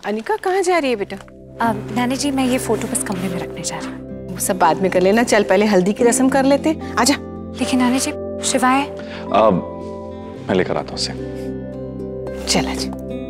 अनिका कहाँ जा रही है बेटा? नानी जी मैं ये फोटो बस कमरे में रखने जा रहा हूँ। वो सब बाद में कर लेना, चल पहले हल्दी की रस्म कर लेते। आजा। लेकिन नानी जी शिवाय मैं लेकर आता हूँ उसे। चल आजा।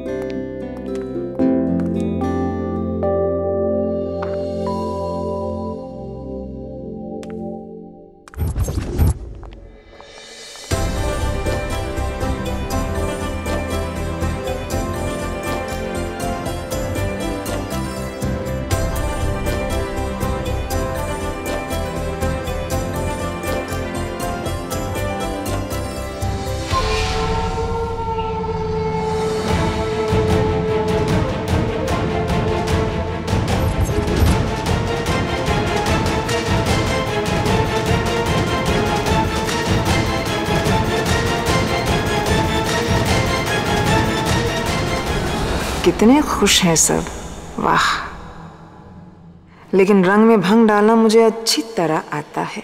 कितने खुश हैं सब, वाह। लेकिन रंग में भंग डालना मुझे अच्छी तरह आता है।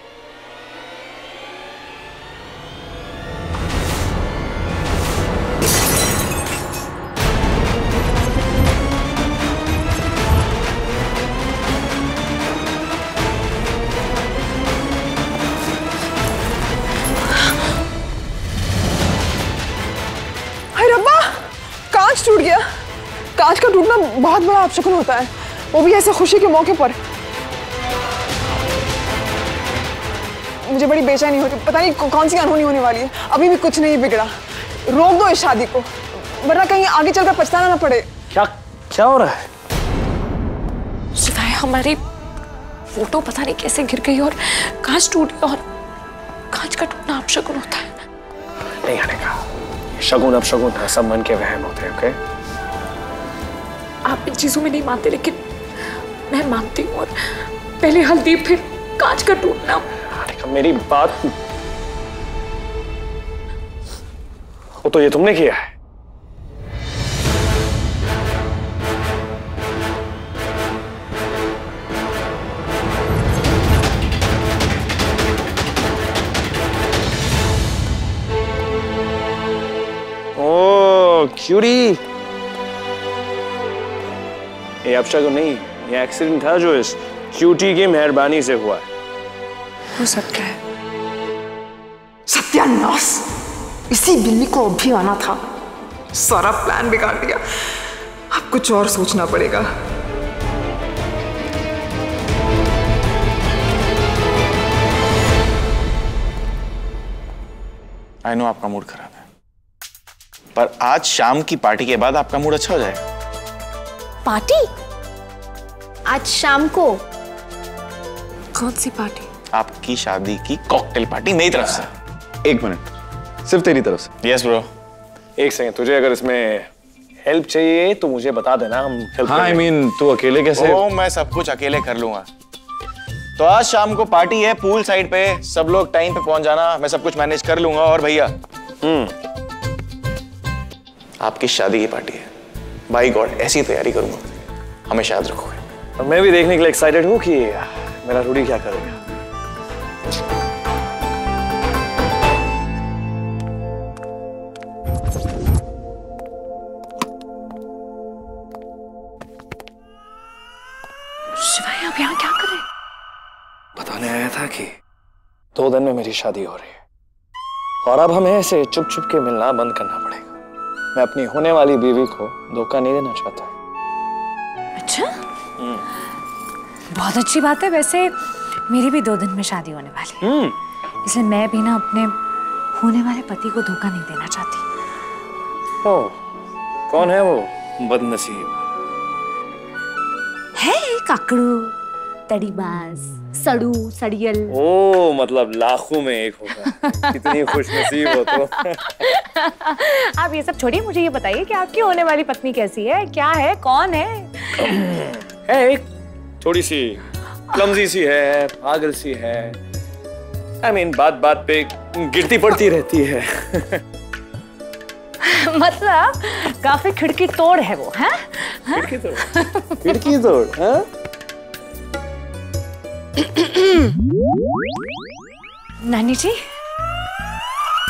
टूट गया। कांच का टूटना बहुत बड़ा अपशकुन होता है, वो भी ऐसे खुशी के मौके पर। मुझे बड़ी बेचैनी होती, पता नहीं कौन सी अनहोनी होने वाली है। अभी भी कुछ नहीं बिगड़ा, रोक दो इस शादी को, वरना कहीं आगे चलकर पछताना ना पड़े। क्या हो रहा है? शिवाय हमारी फोटो पता नहीं कैसे गिर गई और कांच टूट गया, और कांच का टूटना अपशकुन होता है। नहीं अनिका, शगुन अपशगुन है, सब मन के वहम होते हैं। ओके, आप इन चीजों में नहीं मानते, लेकिन मैं मानती हूँ। और पहले हल्दी फिर कांच का टूटना। अनिका मेरी बात, वो तो ये तुमने किया है। क्यूरी, ये अपशगुन नहीं, ये एक्सीडेंट था जो इस क्यूटी की मेहरबानी से हुआ है। हो सकता है। सत्यानाश, इसी बिल्ली को अभी आना था, सारा प्लान बिगाड़ दिया। अब कुछ और सोचना पड़ेगा। आई नो आपका मूड खराब है, पर आज शाम की पार्टी के बाद आपका मूड अच्छा हो जाएगा। पार्टी? आज शाम को? कौन सी पार्टी? आपकी शादी की कॉकटेल पार्टी मेरी तरफ से। 1 मिनट, सिर्फ तेरी तरफ से। Yes bro. एक सेकंड, तुझे अगर इसमें हेल्प चाहिए तो मुझे बता देना, हम हेल्प। हाँ, आई मीन तू अकेले कैसे? ओ, मैं सब कुछ अकेले कर लूंगा। तो आज शाम को पार्टी है पूल साइड पे, सब लोग टाइम पे पहुंच जाना, मैं सब कुछ मैनेज कर लूंगा। और भैया आपकी शादी की पार्टी है, बाई गॉड ऐसी तैयारी करूंगा, हमेशा याद रखोगे। मैं भी देखने के लिए एक्साइटेड हूँ कि मेरा रूडी क्या करेगा। शिवाय अब यहाँ क्या करे? बताने आया था कि 2 दिन में मेरी शादी हो रही है, और अब हमें ऐसे चुप चुप के मिलना बंद करना पड़ेगा। मैं अपनी होने वाली बीवी को धोखा नहीं देना चाहता। अच्छा, बहुत अच्छी बात है। वैसे मेरी भी 2 दिन में शादी होने वाली है, इसलिए मैं भी ना अपने होने वाले पति को धोखा नहीं देना चाहती। ओह, कौन है वो बदनसीब? है काकड़ू, तड़ीबाज, सड़ू, सड़ियल। ओ, मतलब लाखों में एक होगा। कितनी खुशनसीब हो तो। आप ये सब छोड़िए, मुझे ये बताइए कि आपकी होने वाली पत्नी कैसी है, क्या है, कौन है? है एक थोड़ी सी क्लमजी सी है, पागल सी है। I mean, बात बात पे गिरती पड़ती रहती है। मतलब काफी खिड़की तोड़ है वो, हैं? खिड़की तोड़, खिड़की तोड़, हाँ? नानी जी।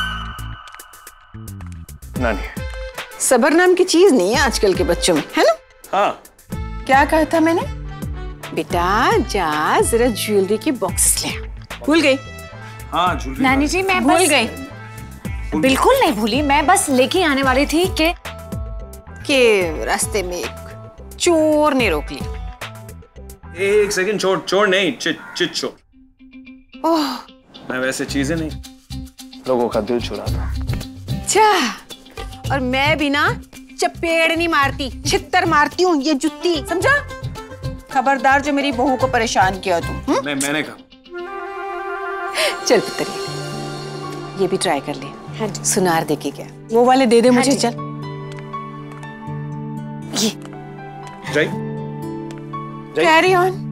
नानी, सबर नाम की चीज नहीं है आजकल के बच्चों में, है ना? हाँ क्या कहा था मैंने? बेटा जा जरा ज्वेलरी की बॉक्स ले आ। भूल गई? हाँ ज्वेलरी। नानी जी मैं भूल बस गई बिल्कुल नहीं भूली, मैं बस लेके आने वाली थी कि रास्ते में एक चोर ने रोक लिया। एक सेकंड, चोर चोर नहीं, चिट चोर। ओह मैं वैसे चीजें नहीं, लोगों का दिल चुराता। अच्छा, और मैं भी ना चपेड़ नहीं मारती, छित्तर मारती हूँ, ये जुत्ती, समझा? खबरदार जो मेरी बहू को परेशान किया तू। मैंने कहा। चल पुत्री, ये भी ट्राई कर ले। हाँ जी। सुनार दे के क्या, वो वाले दे दे मुझे। चल ये जय कैरी ऑन।